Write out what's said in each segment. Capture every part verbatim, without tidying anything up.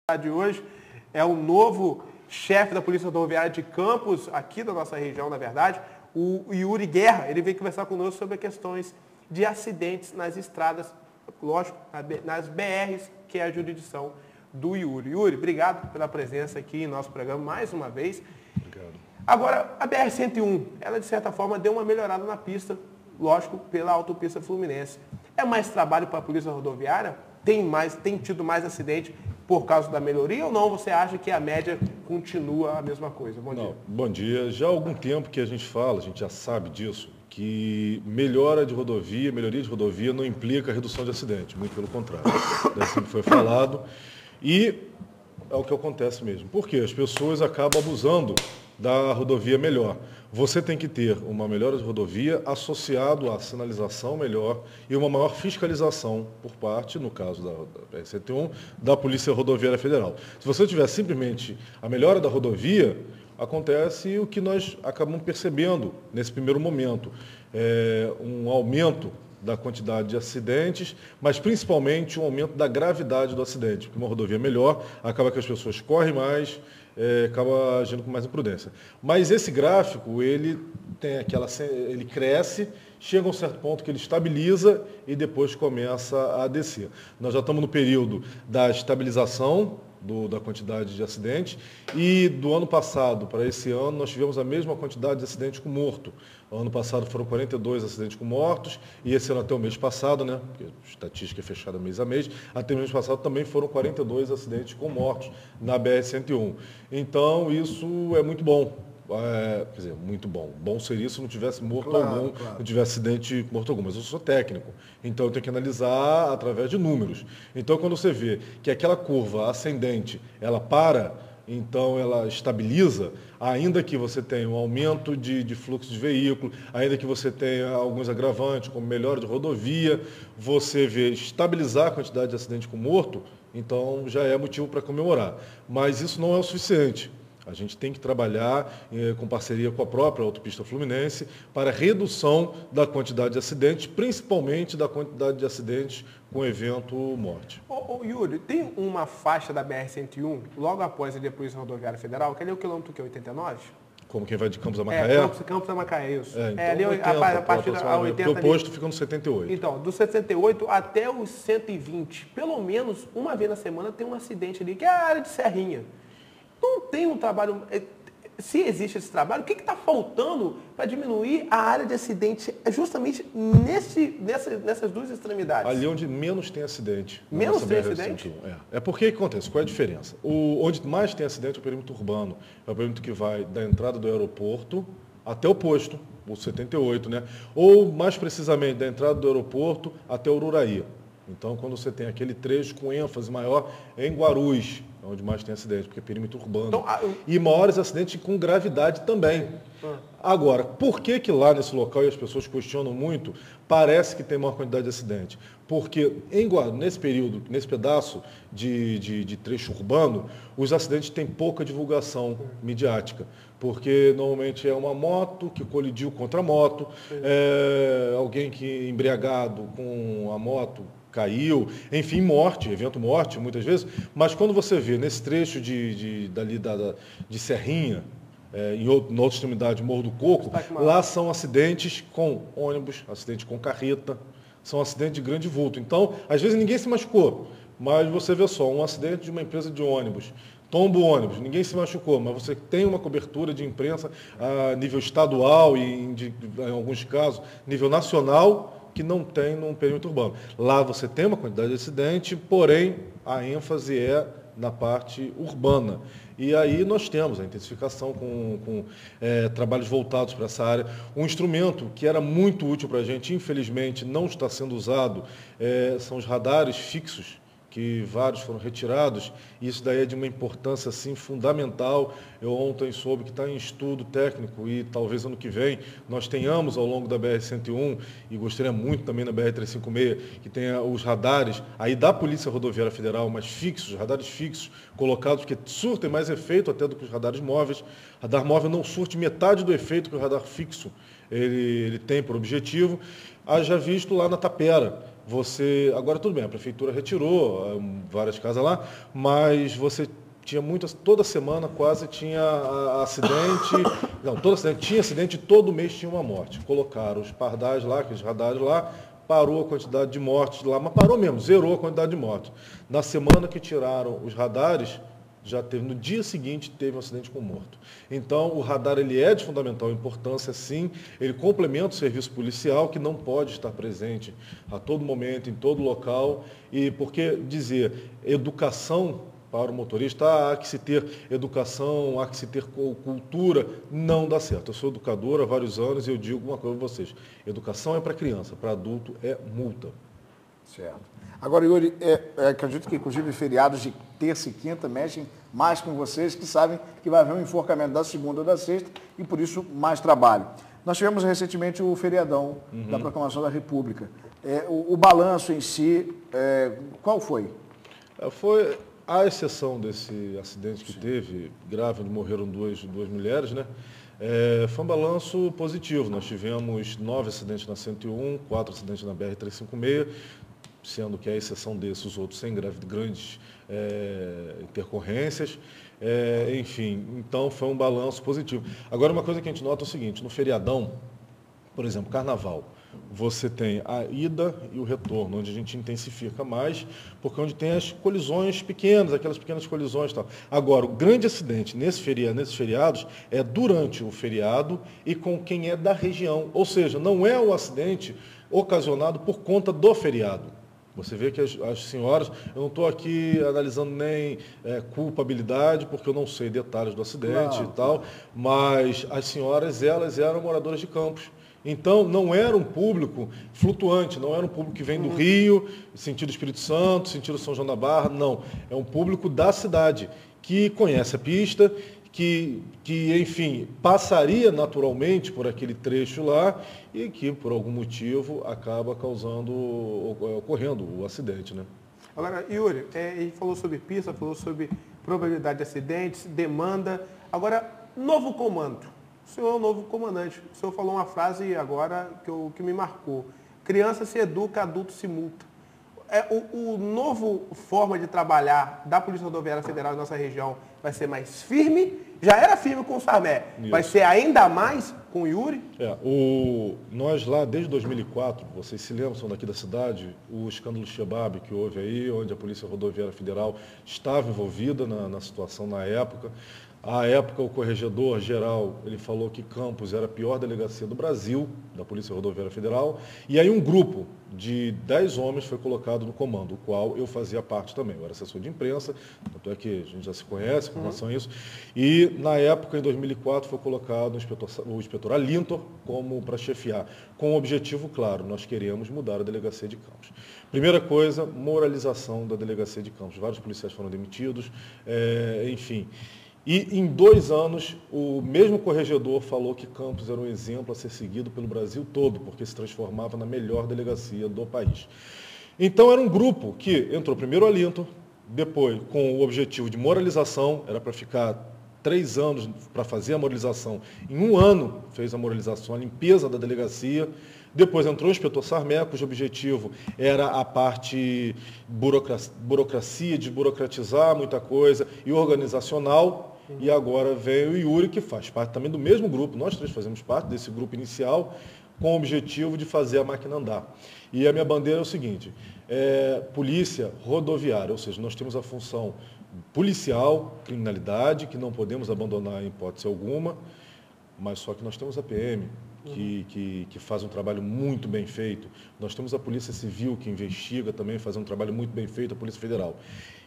de hoje é o novo chefe da Polícia Rodoviária de Campos, aqui da nossa região, na verdade, o Yuri Guerra. Ele veio conversar conosco sobre questões de acidentes nas estradas, lógico, nas B Rs, que é a jurisdição do Yuri. Yuri, obrigado pela presença aqui em nosso programa mais uma vez. Obrigado. Agora, a B R cento e um, ela de certa forma deu uma melhorada na pista, lógico, pela autopista fluminense. É mais trabalho para a Polícia Rodoviária? Tem, mais, tem tido mais acidente por causa da melhoria ou não? Você acha que a média continua a mesma coisa? Bom não, dia. Bom dia. Já há algum tempo que a gente fala, a gente já sabe disso, que melhora de rodovia, melhoria de rodovia não implica redução de acidente, muito pelo contrário. Isso sempre foi falado. E é o que acontece mesmo. Por quê? As pessoas acabam abusando da rodovia melhor. Você tem que ter uma melhora de rodovia associado à sinalização melhor e uma maior fiscalização por parte, no caso da, da B R cento e um, da Polícia Rodoviária Federal. Se você tiver simplesmente a melhora da rodovia, acontece o que nós acabamos percebendo nesse primeiro momento, é um aumento da quantidade de acidentes, mas principalmente um aumento da gravidade do acidente, porque uma rodovia melhor acaba que as pessoas correm mais, é, acaba agindo com mais imprudência. Mas esse gráfico, ele tem aquela, ele cresce, chega a um certo ponto que ele estabiliza e depois começa a descer. Nós já estamos no período da estabilização do, da quantidade de acidentes e do ano passado para esse ano nós tivemos a mesma quantidade de acidentes com morto. O ano passado foram quarenta e dois acidentes com mortos e esse ano até o mês passado, né, porque a estatística é fechada mês a mês, até o mês passado também foram quarenta e dois acidentes com mortos na B R cento e um. Então isso é muito bom. É, quer dizer, muito bom. Bom seria se não tivesse morto claro, algum, claro. não tivesse acidente com morto algum, mas eu sou técnico, então eu tenho que analisar através de números. Então, quando você vê que aquela curva ascendente, ela para, então ela estabiliza, ainda que você tenha um aumento de, de fluxo de veículo, ainda que você tenha alguns agravantes, como melhora de rodovia, você vê estabilizar a quantidade de acidente com morto, então já é motivo para comemorar. Mas isso não é o suficiente. A gente tem que trabalhar eh, com parceria com a própria Autopista Fluminense para redução da quantidade de acidentes, principalmente da quantidade de acidentes com evento morte. Ô, ô, Yuri, tem uma faixa da B R cento e um, logo após a Polícia Rodoviária Federal, que ali é o quilômetro que é oitenta e nove? Como quem vai de Campos a Macaé? É, Campos, Campos a Macaé, isso. É, então é ali oitenta, a, a partir da oitenta. O posto fica no setenta e oito. Então, do setenta e oito até os cento e vinte, pelo menos uma vez na semana tem um acidente ali, que é a área de Serrinha. Não tem um trabalho, se existe esse trabalho, o que está faltando para diminuir a área de acidente justamente nesse, nessa, nessas duas extremidades? Ali onde menos tem acidente. Menos tem acidente? É. é porque o que acontece? Qual é a diferença? O, onde mais tem acidente é o perímetro urbano. É o perímetro que vai da entrada do aeroporto até o posto, o setenta e oito, né? Ou, mais precisamente, da entrada do aeroporto até o Ururaí. Então, quando você tem aquele trecho com ênfase maior, é em Guarulhos, onde mais tem acidente, porque é perímetro urbano. Então, a... E maiores acidentes com gravidade também. Ah. Agora, por que que lá nesse local, e as pessoas questionam muito, parece que tem maior quantidade de acidente? Porque em Guarulhos, nesse período, nesse pedaço de, de, de trecho urbano, os acidentes têm pouca divulgação midiática. Porque normalmente é uma moto que colidiu contra a moto, é, alguém que embriagado com a moto caiu, enfim, morte, evento morte muitas vezes, mas quando você vê nesse trecho de, de, dali da, da, de Serrinha, é, em outro, na outra extremidade, Morro do Coco, lá são acidentes com ônibus, acidente com carreta, são acidentes de grande vulto. Então, às vezes ninguém se machucou, mas você vê só, um acidente de uma empresa de ônibus, tomba o ônibus, ninguém se machucou, mas você tem uma cobertura de imprensa a nível estadual e, em, de, em alguns casos, nível nacional, que não tem num perímetro urbano. Lá você tem uma quantidade de acidente, porém a ênfase é na parte urbana. E aí nós temos a intensificação com, com é, trabalhos voltados para essa área. Um instrumento que era muito útil para a gente, infelizmente não está sendo usado, é, são os radares fixos, que vários foram retirados, e isso daí é de uma importância assim, fundamental. Eu ontem soube que está em estudo técnico e talvez ano que vem nós tenhamos ao longo da B R cento e um, e gostaria muito também na B R trezentos e cinquenta e seis, que tenha os radares aí da Polícia Rodoviária Federal, mas fixos, radares fixos, colocados, que surtem mais efeito até do que os radares móveis. O radar móvel não surte metade do efeito que o radar fixo ele, ele tem por objetivo. Haja visto lá na Tapera, você... Agora tudo bem, a prefeitura retirou várias casas lá, mas você tinha muitas... Toda semana quase tinha acidente... Não, todo acidente, tinha acidente e todo mês tinha uma morte. Colocaram os pardais lá, aqueles radares lá, parou a quantidade de mortes lá, mas parou mesmo, zerou a quantidade de mortes. Na semana que tiraram os radares, já teve, no dia seguinte teve um acidente com morto. Então, o radar ele é de fundamental importância, sim, ele complementa o serviço policial, que não pode estar presente a todo momento, em todo local, e porque dizer educação para o motorista, há que se ter educação, há que se ter cultura, não dá certo. Eu sou educador há vários anos e eu digo uma coisa para vocês, educação é para criança, para adulto é multa. Certo. Agora, Yuri, é, é, acredito que inclusive feriados de terça e quinta mexem mais com vocês, que sabem que vai haver um enforcamento da segunda ou da sexta e por isso mais trabalho. Nós tivemos recentemente o feriadão uhum. da Proclamação da República. É, o, o balanço em si, é, qual foi? É, foi... À exceção desse acidente que Sim. teve, grave, onde morreram duas, duas mulheres, né? É, foi um balanço positivo. Nós tivemos nove acidentes na cento e um, quatro acidentes na B R trezentos e cinquenta e seis, sendo que a exceção desses, os outros sem grave, grandes é, intercorrências. É, enfim, então foi um balanço positivo. Agora, uma coisa que a gente nota é o seguinte, no feriadão, por exemplo, carnaval, você tem a ida e o retorno, onde a gente intensifica mais, porque é onde tem as colisões pequenas, aquelas pequenas colisões e tal. Agora, o grande acidente nesse feriado, nesses feriados é durante o feriado e com quem é da região. Ou seja, não é o acidente ocasionado por conta do feriado. Você vê que as, as senhoras, eu não estou aqui analisando nem é, culpabilidade, porque eu não sei detalhes do acidente claro, e tal, claro. Mas as senhoras, elas eram moradoras de Campos. Então, não era um público flutuante, não era um público que vem do Rio, sentido Espírito Santo, sentido São João da Barra, não. É um público da cidade, que conhece a pista, que, que, enfim, passaria naturalmente por aquele trecho lá e que, por algum motivo, acaba causando, ocorrendo o acidente, né? Agora, Yuri, é, ele falou sobre pista, falou sobre probabilidade de acidentes, demanda. Agora, novo comando. O senhor é o novo comandante. O senhor falou uma frase agora que, eu, que me marcou. Criança se educa, adulto se multa. É, o, o novo forma de trabalhar da Polícia Rodoviária Federal em nossa região vai ser mais firme? Já era firme com o Sarmé. Isso. Vai ser ainda mais com o Yuri? É, o, nós lá, desde dois mil e quatro, vocês se lembram, são daqui da cidade, o escândalo Shebab que houve aí, onde a Polícia Rodoviária Federal estava envolvida na, na situação na época. À época, o corregedor-geral, ele falou que Campos era a pior delegacia do Brasil, da Polícia Rodoviária Federal, e aí um grupo de dez homens foi colocado no comando, o qual eu fazia parte também. Eu era assessor de imprensa, tanto é que a gente já se conhece com relação a isso. E, na época, em dois mil e quatro, foi colocado o inspetor, o inspetor Alintor como para chefiar, com o objetivo claro, nós queremos mudar a delegacia de Campos. Primeira coisa, moralização da delegacia de Campos. Vários policiais foram demitidos, é, enfim... E em dois anos, o mesmo corregedor falou que Campos era um exemplo a ser seguido pelo Brasil todo, porque se transformava na melhor delegacia do país. Então era um grupo que entrou primeiro a Alintor, depois com o objetivo de moralização, era para ficar três anos para fazer a moralização. Em um ano fez a moralização, a limpeza da delegacia. Depois entrou o inspetor Sarmé, cujo objetivo era a parte burocracia, burocracia, desburocratizar muita coisa e organizacional. E agora vem o Yuri, que faz parte também do mesmo grupo. Nós três fazemos parte desse grupo inicial com o objetivo de fazer a máquina andar. E a minha bandeira é o seguinte, é polícia rodoviária, ou seja, nós temos a função policial, criminalidade, que não podemos abandonar em hipótese alguma, mas só que nós temos a P M, que, que, que faz um trabalho muito bem feito. Nós temos a Polícia Civil, que investiga também, faz um trabalho muito bem feito, a Polícia Federal.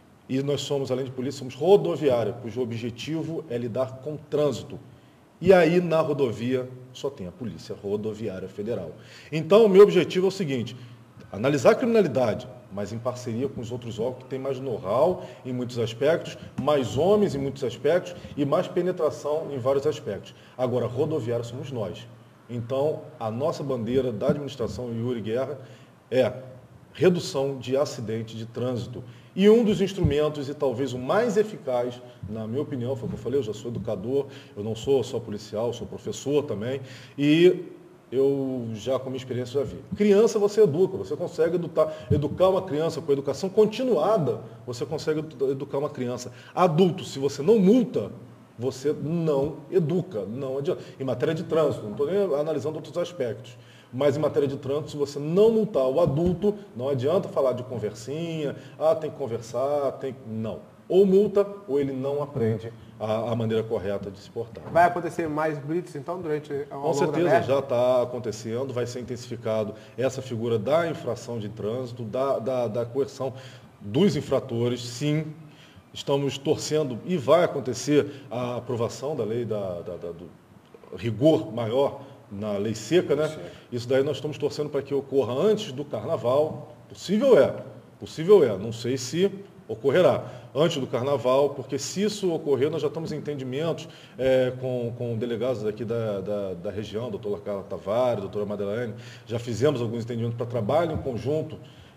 E nós somos, além de polícia, somos rodoviária, cujo objetivo é lidar com o trânsito. E aí, na rodovia, só tem a Polícia Rodoviária Federal. Então, o meu objetivo é o seguinte, analisar a criminalidade, mas em parceria com os outros órgãos que têm mais know-how em muitos aspectos, mais homens em muitos aspectos e mais penetração em vários aspectos. Agora, rodoviária somos nós. Então, a nossa bandeira da administração Yuri Guerra é redução de acidente de trânsito. E um dos instrumentos, e talvez o mais eficaz, na minha opinião, foi o que eu falei, eu já sou educador, eu não sou só policial, sou professor também, e eu já, com minha experiência, já vi. Criança você educa, você consegue educar, educar uma criança com educação continuada, você consegue educar uma criança. Adulto, se você não multa, você não educa, não adianta. Em matéria de trânsito, não estou nem analisando outros aspectos, mas em matéria de trânsito, se você não multar o adulto, não adianta falar de conversinha, ah, tem que conversar, tem não. Ou multa, ou ele não aprende a, a maneira correta de se portar. Vai acontecer mais blitz, então, durante ao Com certeza, já está acontecendo, vai ser intensificado essa figura da infração de trânsito, da, da, da coerção dos infratores, sim. Estamos torcendo e vai acontecer a aprovação da lei da, da, da, do rigor maior na lei seca, né? Sim. Isso daí nós estamos torcendo para que ocorra antes do carnaval. Possível é, possível é, não sei se ocorrerá antes do carnaval, porque se isso ocorrer, nós já estamos em entendimentos é, com, com delegados aqui da, da, da região, doutora Carla Tavares, doutora Madeleine, já fizemos alguns entendimentos para trabalho em conjunto,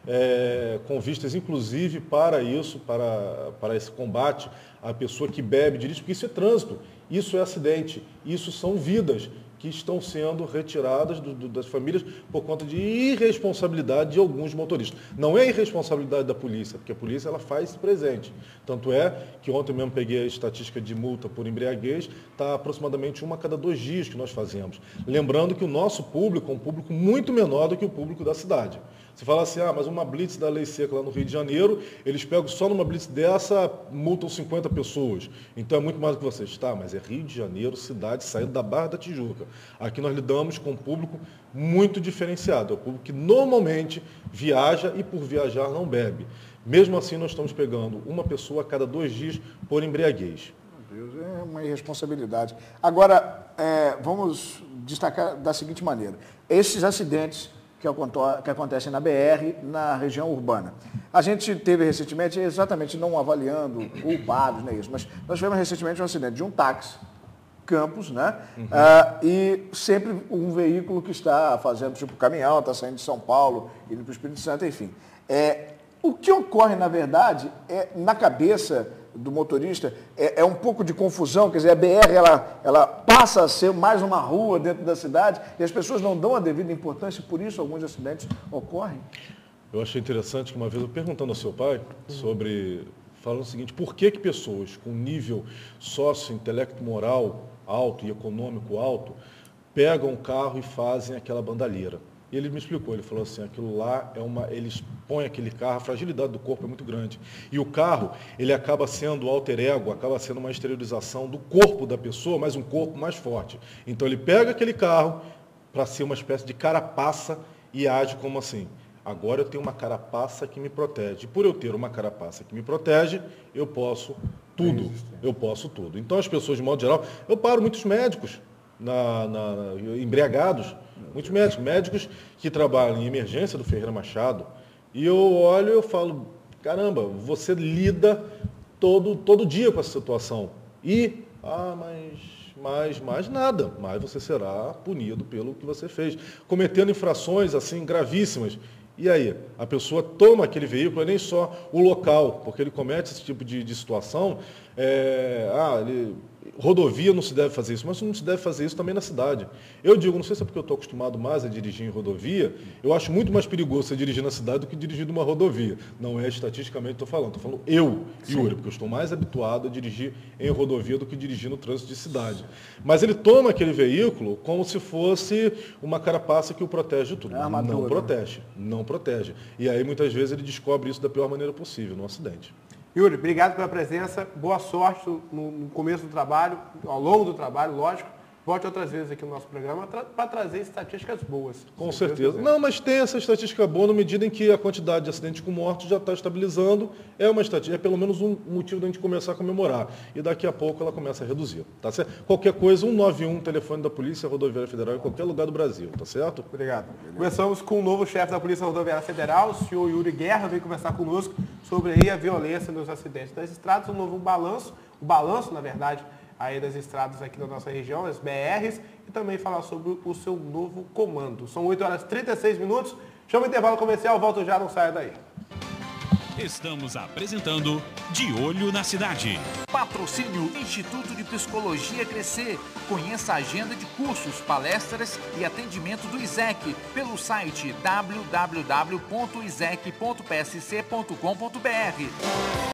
é, com vistas inclusive para isso, para, para esse combate à pessoa que bebe, dirige, porque isso é trânsito, isso é acidente, isso são vidas que estão sendo retiradas do, do, das famílias por conta de irresponsabilidade de alguns motoristas. Não é irresponsabilidade da polícia, porque a polícia ela faz presente. Tanto é que ontem mesmo peguei a estatística de multa por embriaguez, está aproximadamente uma a cada dois dias que nós fazemos. Lembrando que o nosso público é um público muito menor do que o público da cidade. Você fala assim, ah, mas uma blitz da lei seca lá no Rio de Janeiro, eles pegam só numa blitz dessa, multam cinquenta pessoas. Então é muito mais do que vocês. Tá, mas é Rio de Janeiro, cidade, saindo da Barra da Tijuca. Aqui nós lidamos com um público muito diferenciado. É o público que normalmente viaja e por viajar não bebe. Mesmo assim, nós estamos pegando uma pessoa a cada dois dias por embriaguez. Meu Deus, é uma irresponsabilidade. Agora, é, vamos destacar da seguinte maneira. Esses acidentes que acontecem na B R, na região urbana. A gente teve recentemente, exatamente não avaliando culpados, não é isso, mas nós tivemos recentemente um acidente de um táxi, Campos, né? Uhum. Ah, e sempre um veículo que está fazendo tipo caminhão, está saindo de São Paulo, indo para o Espírito Santo, enfim. É, o que ocorre, na verdade, é na cabeça do motorista, é, é um pouco de confusão, quer dizer, a B R ela, ela passa a ser mais uma rua dentro da cidade e as pessoas não dão a devida importância e por isso alguns acidentes ocorrem. Eu achei interessante que uma vez eu perguntando ao seu pai sobre, falando o seguinte, por que que pessoas com nível sócio-intelecto-moral alto e econômico alto pegam o carro e fazem aquela bandalheira? E ele me explicou, ele falou assim, aquilo lá é uma, eles põem aquele carro, a fragilidade do corpo é muito grande. E o carro, ele acaba sendo alter ego, acaba sendo uma exteriorização do corpo da pessoa, mas um corpo mais forte. Então ele pega aquele carro para ser uma espécie de carapaça e age como assim. Agora eu tenho uma carapaça que me protege. E por eu ter uma carapaça que me protege, eu posso tudo. Eu posso tudo. Então as pessoas, de modo geral, eu paro muitos médicos na, na, embriagados, muitos médicos, médicos que trabalham em emergência do Ferreira Machado, e eu olho e eu falo, caramba, você lida todo, todo dia com essa situação. E, ah, mas, mas, mas nada, mas você será punido pelo que você fez, cometendo infrações assim gravíssimas. E aí, a pessoa toma aquele veículo, nem só o local, porque ele comete esse tipo de, de situação, é, ah, ele... rodovia não se deve fazer isso, mas não se deve fazer isso também na cidade. Eu digo, não sei se é porque eu estou acostumado mais a dirigir em rodovia, eu acho muito mais perigoso você dirigir na cidade do que dirigir numa rodovia. Não é estatisticamente estou falando, estou falando eu, Yuri, porque eu estou mais habituado a dirigir em rodovia do que dirigir no trânsito de cidade. Mas ele toma aquele veículo como se fosse uma carapaça que o protege de tudo. É não protege, não protege. E aí muitas vezes ele descobre isso da pior maneira possível, no acidente. Yuri, obrigado pela presença, boa sorte no, no começo do trabalho, ao longo do trabalho, lógico. Volte outras vezes aqui no nosso programa para trazer estatísticas boas. Com certeza. Não, mas tem essa estatística boa na medida em que a quantidade de acidentes com mortes já está estabilizando. É uma estatística, é pelo menos um motivo da gente começar a comemorar. E daqui a pouco ela começa a reduzir. Tá certo? Qualquer coisa, um nove um, telefone da Polícia Rodoviária Federal em qualquer lugar do Brasil. Tá certo? Obrigado. Começamos com o novo chefe da Polícia Rodoviária Federal, o senhor Yuri Guerra, veio conversar conosco sobre aí a violência nos acidentes das estradas, um novo balanço, o balanço, na verdade, aí das estradas aqui da nossa região, as B Rs, e também falar sobre o seu novo comando. São oito horas e trinta e seis minutos. Chama o intervalo comercial, volto já, não saia daí. Estamos apresentando De Olho na Cidade. Patrocínio Instituto de Psicologia Crescer. Conheça a agenda de cursos, palestras e atendimento do I S E C pelo site w w w ponto isec ponto p s c ponto com ponto b r.